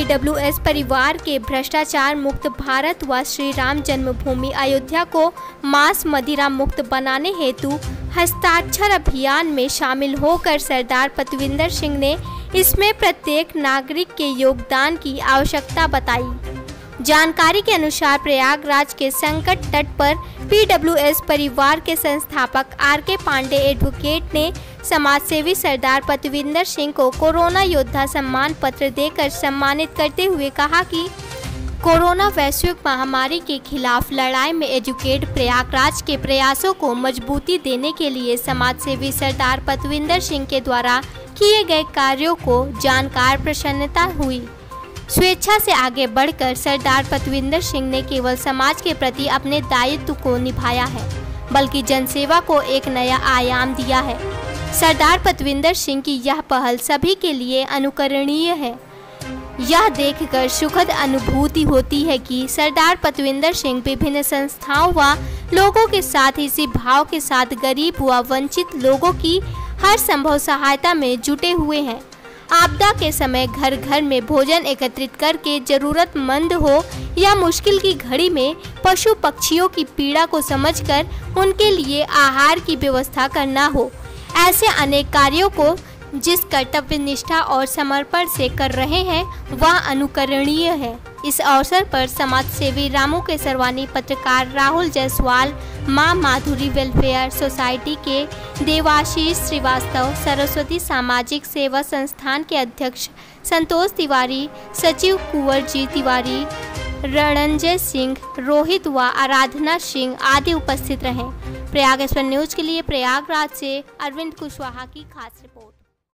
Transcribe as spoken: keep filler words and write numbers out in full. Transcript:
PWS परिवार के भ्रष्टाचार मुक्त भारत व श्री राम जन्मभूमि अयोध्या को मांस मदिरा मुक्त बनाने हेतु हस्ताक्षर अभियान में शामिल होकर सरदार पतविंदर सिंह ने इसमें प्रत्येक नागरिक के योगदान की आवश्यकता बताई। जानकारी के अनुसार प्रयागराज के संकट तट पर पीडब्ल्यूएस परिवार के संस्थापक आर के पांडे एडवोकेट ने समाजसेवी सरदार पतविंदर सिंह को कोरोना योद्धा सम्मान पत्र देकर सम्मानित करते हुए कहा कि कोरोना वैश्विक महामारी के खिलाफ लड़ाई में एडवोकेट प्रयागराज के प्रयासों को मजबूती देने के लिए समाजसेवी सरदार पतविंदर सिंह के द्वारा किए गए कार्यों को जानकर प्रसन्नता हुई। स्वेच्छा से आगे बढ़कर सरदार पतविंदर सिंह ने केवल समाज के प्रति अपने दायित्व को निभाया है, बल्कि जनसेवा को एक नया आयाम दिया है। सरदार पतविंदर सिंह की यह पहल सभी के लिए अनुकरणीय है। यह देखकर सुखद अनुभूति होती है कि सरदार पतविंदर सिंह विभिन्न संस्थाओं व लोगों के साथ इसी भाव के साथ गरीब व वंचित लोगों की हर संभव सहायता में जुटे हुए हैं। आपदा के समय घर घर में भोजन एकत्रित करके जरूरतमंद हो या मुश्किल की घड़ी में पशु पक्षियों की पीड़ा को समझकर उनके लिए आहार की व्यवस्था करना हो, ऐसे अनेक कार्यों को जिस कर्तव्य निष्ठा और समर्पण से कर रहे हैं वह अनुकरणीय है। इस अवसर पर समाज सेवी रामू के सरवानी, पत्रकार राहुल जायसवाल, मां माधुरी वेलफेयर सोसाइटी के देवाशीष श्रीवास्तव, सरस्वती सामाजिक सेवा संस्थान के अध्यक्ष संतोष तिवारी, सचिव कुंवर जी तिवारी, रणंजय सिंह, रोहित व आराधना सिंह आदि उपस्थित रहे। प्रयाग एक्सप्रेस न्यूज के लिए प्रयागराज से अरविंद कुशवाहा की खास रिपोर्ट।